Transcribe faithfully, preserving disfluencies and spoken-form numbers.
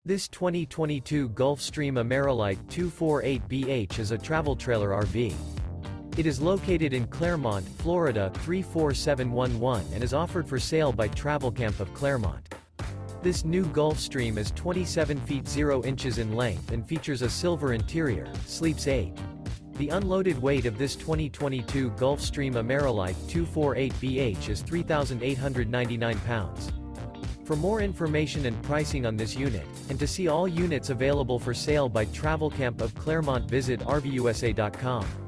This twenty twenty-two Gulf Stream AMERILITE two forty-eight B H is a travel trailer R V. It is located in Clermont, Florida three four seven one one and is offered for sale by Travelcamp of Clermont. This new Gulf Stream is twenty-seven feet zero inches in length and features a silver interior, sleeps eight. The unloaded weight of this twenty twenty-two Gulf Stream AMERILITE two forty-eight B H is three thousand eight hundred ninety-nine pounds. For more information and pricing on this unit, and to see all units available for sale by Travelcamp of Clermont, visit R V U S A dot com.